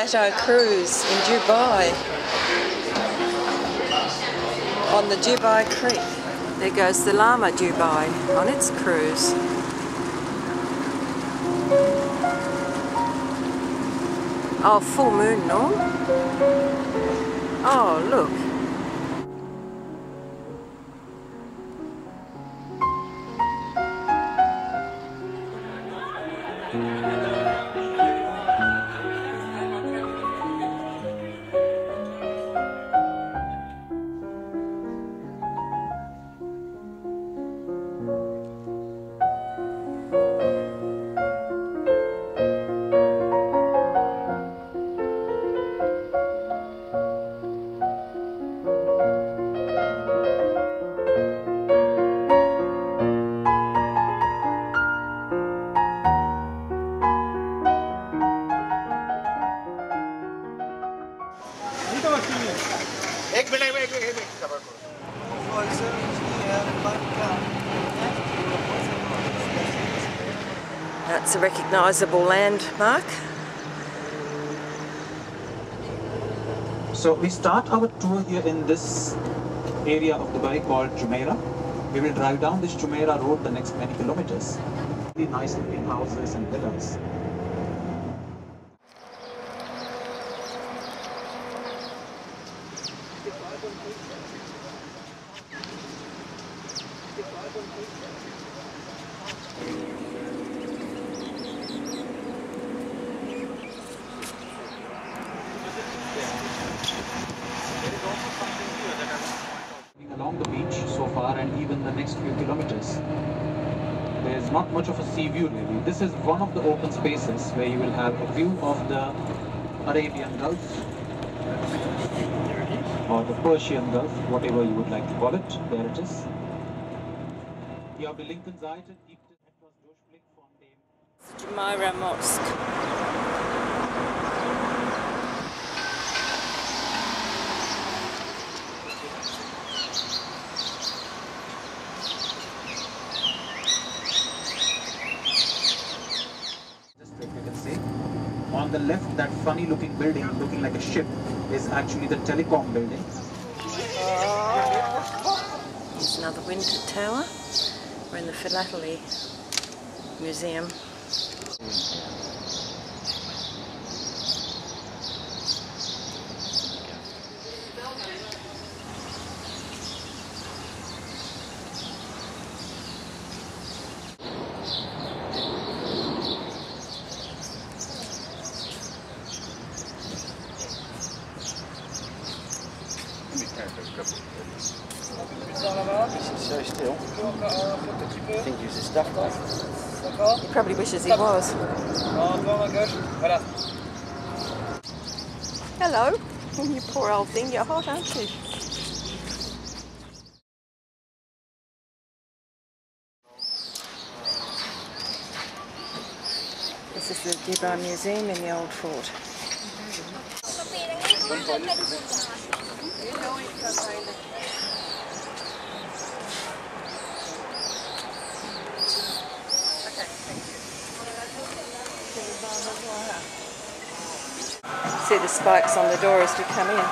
pleasure cruise in Dubai on the Dubai Creek. There goes the Lama Dubai on its cruise. Oh, full moon, no? Oh, look. That's a recognisable landmark. So we start our tour here in this area of Dubai called Jumeirah. We will drive down this Jumeirah road the next many kilometers. Really nice looking houses and villas. Along the beach so far and even the next few kilometers. There's not much of a sea view really. This is one of the open spaces where you will have a view of the Arabian Gulf or the Persian Gulf, whatever you would like to call it. There it is. Hier auf der linken Seite gibt es etwas Durchblick von dem Jumeirah Mosque. On the left, that funny looking building looking like a ship is actually the telecom building. Here's another winter tower. We're in the Philately Museum. So still. I think he was a stuff guy. He probably wishes he was. Hello. You poor old thing, you're hot, aren't you? This is the Dubai Museum in the Old Fort. See the spikes on the door as we come in.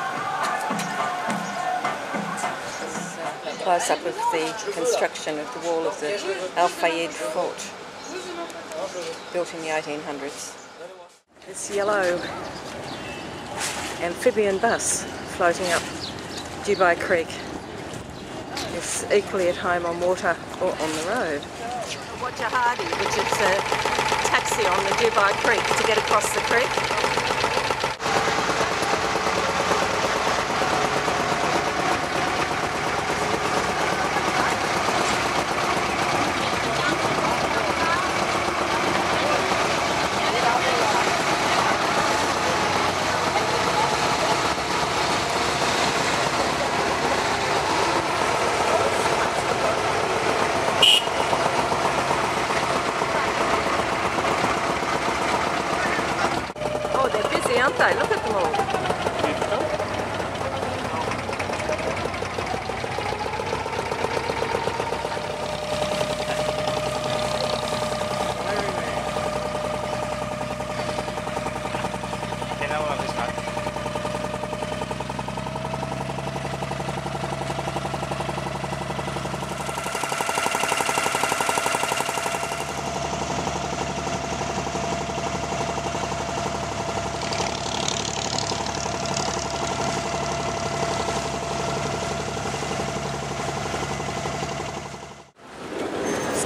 This is a close-up of the construction of the wall of the Al Fayed Fort, built in the 1800s. This yellow amphibian bus floating up Dubai Creek is equally at home on water or on the road. Wajahadi, which is a taxi on the Dubai Creek to get across the creek.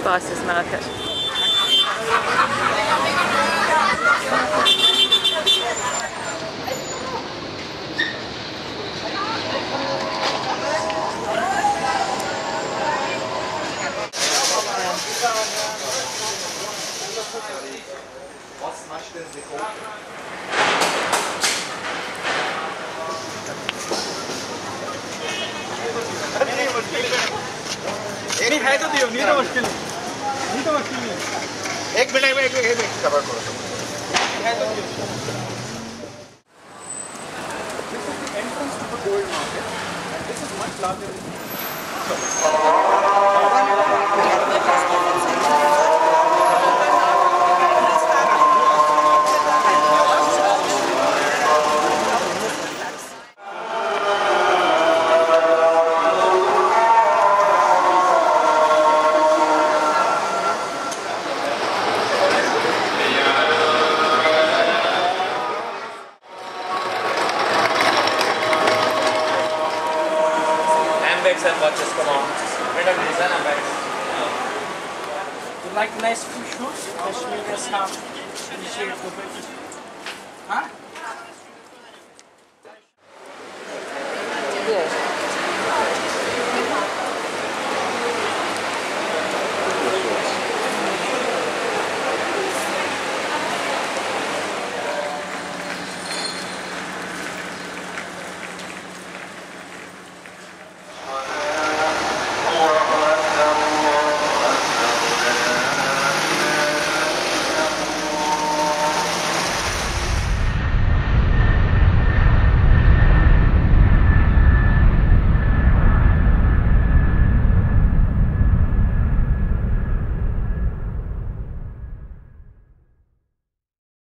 spices market. नहीं है तो दियो नहीं तो मुश्किल नहीं है। 1 minute में कवर करो है तो दियो। This is the entrance to the gold market and this is much larger handbags and watches, come on. Better design bags. You like nice shoes? Kashmir has some initiative. Huh?